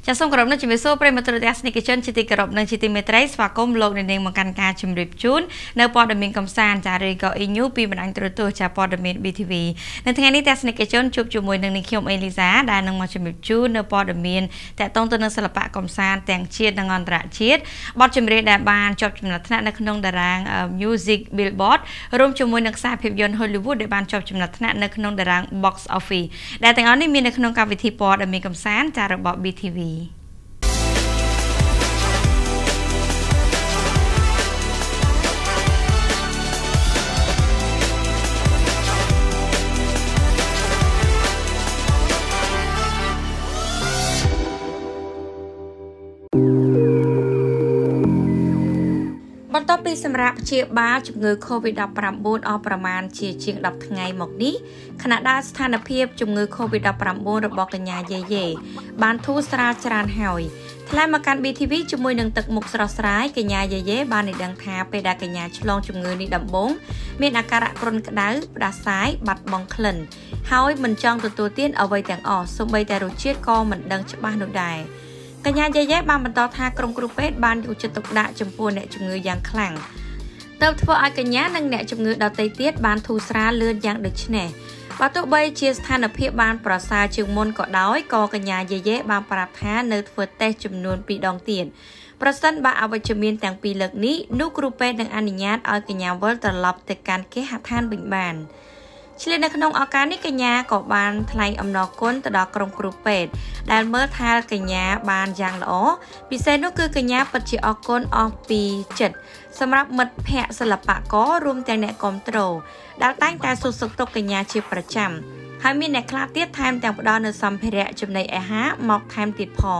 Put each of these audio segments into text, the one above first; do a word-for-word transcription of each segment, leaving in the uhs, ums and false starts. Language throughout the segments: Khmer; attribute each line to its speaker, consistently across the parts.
Speaker 1: จะส่งกระดนั้นจะไปโซ่เปรมาตรเดสนิกชนจิติกระดนั้นจิติเมตรัยสวากรมโลกในเองมังการการจุมริบจูนในปอดเมียนกำซานจารีก็อิญูปีบันอังตรตัวจากปอดเมียนบีทีวีในทางนี้เดสนิกชนจุบจุมวยหนึ่งในคิวเอลิซาได้นำมาจุมริบจูนในปอดเมียนแต่ต้องตัวนึงศิลปะกำซานแต่งเชียดนางอันตรเชียดบอดจุมริดาบานจบจุมนัทนาในขนมดารางมิวสิกบิลบอร์ดรวมจุมวยนักสายภาพยนตร์ฮอลลีวูดได้บานจบจุมนัทนาในขนมดารางบ็อกซ์ออฟฟี่แต่แต่งอันนี้มีในขนมการวิธีปอดเมียนกำซานจากระบบบีทีวีបន្ទាប់ពីសម្រាប់ព្យាបាលជំងឺ โควิด สิบเก้า អស់ប្រមាណជាជាង 10 ថ្ងៃមកនេះខណៈដែលស្ថានភាពជំងឺ โควิด สิบเก้า របស់កញ្ញាយេយេបានធូរស្រាលច្រើនហើយថ្លែងមកកាន់ บี ที វី ជាមួយនឹងទឹកមុខស្រស់ស្រាយកញ្ញាយេយេបានឲ្យដឹងថាពេលដែលកញ្ញាឆ្លងជំងឺនេះដំបូងមានអាការៈគ្រុនក្តៅផ្ដាសាយបាត់បង់ក្លិនហើយមិនចង់ទទួលទានអ្វីទាំងអស់សូម្បីតែរសជាតិក៏មិនដឹងច្បាស់នោះដែរកញ្ញាយេយេបានបន្តថាក្រុមគ្រូពេទ្យបានយកចិត្តទុកដាក់ចំពោះអ្នកជំងឺយ៉ាងខ្លាំងទើបធ្វើឲ្យកញ្ញានិងអ្នកជំងឺដទៃទៀតបានធូរស្រាលលឿនយ៉ាងដូចនេះបើទោះបីជាស្ថានភាពបានប្រសើរជាងមុនក៏ដោយក៏កញ្ញាយេយេបានប្រាប់ថានៅធ្វើតេស្តចំនួនពីរដងទៀតប្រសិនបើអវិជ្ជមានទាំងពីរលើកនេះនោះគ្រូពេទ្យនឹងអនុញ្ញាតឲ្យកញ្ញាវិលត្រឡប់ទៅកាន់គេហដ្ឋានវិញបានឆ្លៀតនៅក្នុងឱកាសនេះកញ្ញាក៏បានថ្លែងអំណរគុណទៅដល់ក្រុមគ្រូពេទ្យដែលមើលថែកញ្ញាបានយ៉ាងល្អពិសេសនោះគឺកញ្ញាពិតជាអរគុណអស់ពីចិត្តសម្រាប់មិត្តភ័ក្តិសិល្បកររួមទាំងអ្នកគាំទ្រដែលតែងតែសួរសុខទុក្ខកញ្ញាជាប្រចាំហើយមានអ្នកខ្លះទៀតថែមទាំងផ្ដល់នូវសម្ភារៈចំណីអាហារមកថែមទៀតផង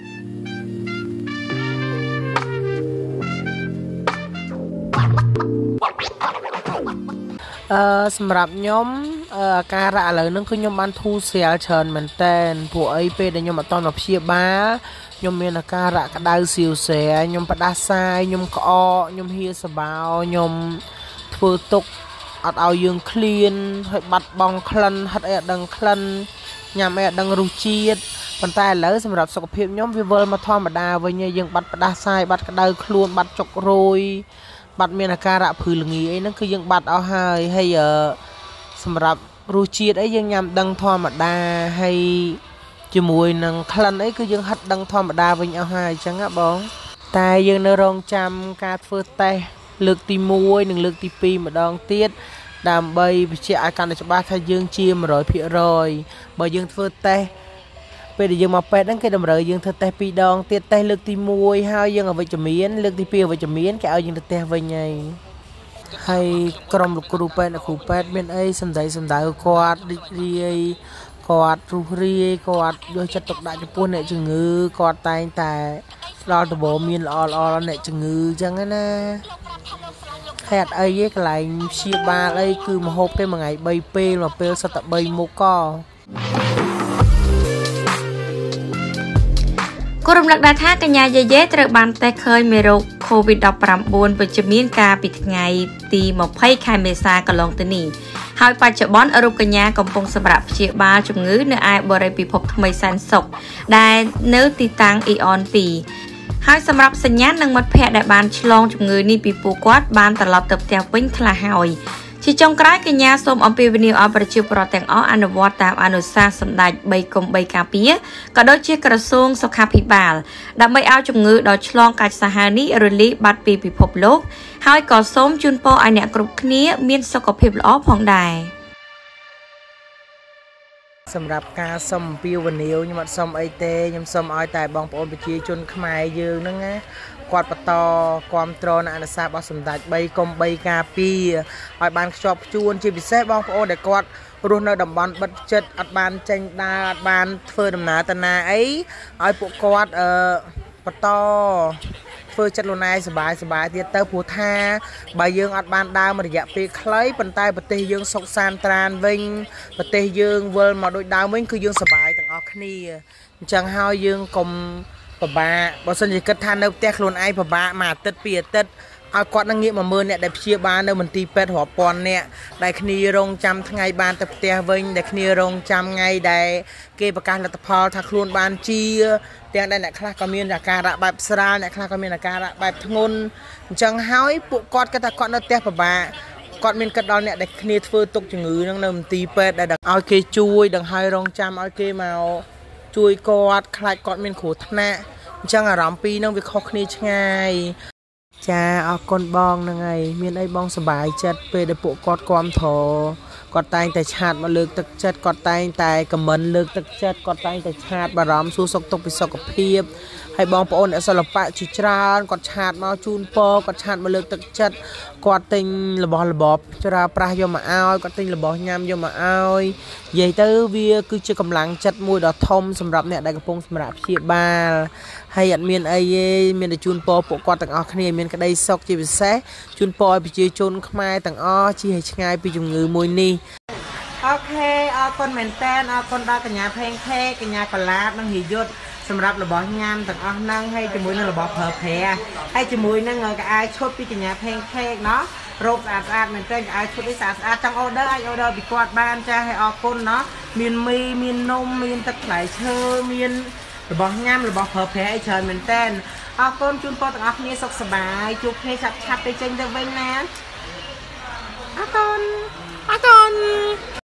Speaker 2: អឺសម្រាប់ខ្ញុំអាការៈឥឡូវហ្នឹងគឺខ្ញុំបានធូរស្រាលច្រើនមែនតើព្រោះអីពេលដែលខ្ញុំអត់តទៅព្យាបាលខ្ញុំមានអាការៈក្តៅសៀវស្រាខ្ញុំផ្ដាសាយខ្ញុំក្អកខ្ញុំហៀសបោខ្ញុំធ្វើទុកអត់ឲ្យយើងឃ្លានហើយបាត់បង់ក្លិនហិតអីអត់ដឹងក្លិនញ៉ាំអីអត់ដឹងរសជាតិប៉ុន្តែឥឡូវសម្រាប់សុខភាពខ្ញុំវាវិលមកធម្មតាវិញហើយយើងបាត់ផ្ដាសាយបាត់ក្តៅខ្លួនបាត់ចុករយបាត់មានអាការៈភឺល្ងាអីហ្នឹងគឺយើងបាត់អស់ហើយហើយសម្រាប់រសជាតិអីយើងញ៉ាំដឹងធម្មតាហើយជាមួយនឹងក្លិនអីគឺយើងហិតដឹងធម្មតាវិញអស់ហើយអញ្ចឹងណាបងតែយើងនៅរងចាំការធ្វើតេស្តលើកទីមួយនិងលើកទីពីរម្ដងទៀតដើម្បីបញ្ជាក់ឲ្យកាន់តែច្បាស់ថាយើងជា một trăm phần trăm បើយើងធ្វើតេស្តពេលដែលយើងមកពេទ្យហ្នឹងគេតម្រូវយើងធ្វើតេស្តពីរដងទៀតតេស្តលើកទីមួយហើយយើងអវិជ្ជមានលើកទីពីរអវិជ្ជមានគេឲ្យយើងទៅផ្ទះវិញហើយហើយក្រុមលោកគ្រូពេទ្យអ្នកគ្រូពេទ្យមានអីសំដីសំដៅគាត់រីករាយគាត់រុះរាយគាត់យកចិត្តទុកដាក់ចំពោះអ្នកជំងឺគាត់តែងតែផ្ដល់ដំបូន្មានល្អល្អអ្នកជំងឺអញ្ចឹងណាហេតុអីឯងកន្លែងព្យាបាលអីគឺមហូបគេមួយថ្ងៃបីពេលមួយពេលសិតតែបីមុខក៏គូរំលឹកដែរថាកញ្ញាយេយេត្រូវបានតេស្តឃើញមេរោគ โควิด สิบเก้า វិជ្ជមានកាលពីថ្ងៃទី20ខែមេសាកន្លងទៅនេះហើយបច្ចុប្បន្នរូបកញ្ញាកំពុងសម្រាប់ព្យាបាលជំងឺនៅឯបរិយាពិភពថ្មីសែនសុខដែលនៅទីតាំងអ៊ីអនtwoហើយសម្រាប់សញ្ញាណនិងមិត្តភ័ក្តិដែលបានឆ្លងជំងឺនេះពីពួកគាត់បានត្រឡប់ទៅផ្ទះវិញខ្លះហើយជាចុងក្រោយកញ្ញាសូមអំពាវនាវឲ្យប្រជាពលរដ្ឋទាំងអស់អនុវត្តតាមអនុសាសន៍សម្ដេចបីកុំបីការពារក៏ដូចជាក្រសួងសុខាភិបាលដើម្បីឲ្យជំងឺដ៏ឆ្លងកាចសាហាវនេះរលាយបាត់ពីពិភពលោកហើយក៏សូមជូនពរឲ្យអ្នកគ្រប់គ្នាមានសុខភាពល្អផងដែរសម្រាប់ការសុំអំពាវនាវខ្ញុំអត់សុំអីទេខ្ញុំសុំឲ្យតែបងប្អូនប្រជាជនខ្មែរយើងហ្នឹងណាគាត់បន្តគ្រប់គ្រងអនុសាសន៍របស់សម្ដេចបីកុំបីការពារឲ្យបានខ្ជាប់ខ្ជួនជាពិសេសបងប្អូនដែលគាត់រស់នៅតំបន់បិទជិតអត់បានចេញដើរអត់បានធ្វើដំណើរទៅណាអីឲ្យពួកគាត់អឺបន្តធ្វើចិត្តលូណែសบายសบายទៀតទៅព្រោះថាបើយើងអត់បានដើរមួយរយៈពេលខ្លីប៉ុន្តែប្រទេសយើងសុខសាន្តត្រានវិញប្រទេសយើងវិលមកដូចដើមវិញគឺយើងសบายទាំងអស់គ្នាអញ្ចឹងហើយយើងកុំពិបាកបើសិនជាគិតថានៅផ្ទះខ្លួនឯងពិបាកមួយអាទិត្យពីរអាទិត្យឲ្យគាត់នឹងងាកមកមើលអ្នកដែលព្យាបាលនៅមន្ទីរពេទ្យរាប់ពាន់អ្នកដែលគ្នារងចាំថ្ងៃបានទៅផ្ទះវិញដែលគ្នារងចាំថ្ងៃដែលគេប្រកាសលទ្ធផលថាខ្លួនបានជាទាំងដែលអ្នកខ្លះក៏មានអាការៈបែបស្រាលអ្នកខ្លះក៏មានអាការៈបែបធ្ងន់អញ្ចឹងហើយពួកគាត់គិតថាគាត់នៅផ្ទះពិបាកគាត់មានគិតដល់អ្នកដែលគ្នាធ្វើទុកជំងឺនឹងនៅមន្ទីរពេទ្យដែលឲ្យគេជួយដង្ហើយរងចាំឲ្យគេមកជួយគាត់ខ្លាចគាត់មានគ្រោះថ្នាក់អញ្ចឹងអារម្មណ៍ពីរនឹងវាខុសគ្នាឆ្ងាយចាអរគុណបងហ្នឹងហើយមានអីបងសប្បាយចិត្តពេលដែលពួកគាត់គាំទ្រគាត់តែងតែឆាតមកលើកទឹកចិត្តគាត់តែងតែខមមិនលើកទឹកចិត្តគាត់តែងតែឆាតបារម្ភសួរសុខទុក្ខពីសុខភាពហើយបងប្អូនអ្នកសិល្បៈជាច្រើនគាត់ឆាតមកជូនពរគាត់ឆាតមកលើកទឹកចិត្តគាត់ទិញរបស់របបច្រាប្រាស់យកមកឲ្យគាត់ទិញរបស់ញ៉ាំយកមកឲ្យនិយាយទៅវាគឺជាកម្លាំងចិត្តមួយដ៏ធំសម្រាប់អ្នកដែលកំពុងសម្រាប់ព្យាបាលហើយអត់មានអីទេមានតែជូនពរពួកគាត់ទាំងអស់គ្នាមានក្តីសុខជាពិសេសជូនពរឲ្យប្រជាជនខ្មែរទាំងអស់ជៀសឲ្យឆ្ងាយពីជំងឺមួយនេះអូខេអរគុណមែនតើអរគុណដល់កញ្ញាផេងផេកញ្ញាកឡាបនិងហីយុទ្ធសម្រាប់របស់ញ៉ាំទាំងអស់ហ្នឹងហើយជាមួយនឹងរបស់ប្រើប្រាស់ហើយជាមួយនឹងកៅអៅឈុតពីកញ្ញាផេងផេកណោះរោគស្អាតស្អាតមែនតើកៅអៅឈុតនេះស្អាតស្អាតចង់ order អាច order ពីគាត់បានចាហើយអរគុណណោះមានមីមាននំមានទឹកផ្លែឈើមានរបស់ញ៉ាំរបស់ប្រើប្រាស់អីច្រើនមែនតើអរគុណជូនពរទាំងអស់គ្នាសុខសប្បាយជួបគ្នាឆាប់ឆាប់ទៅចេញទៅវិញណាអរគុណអរគុណ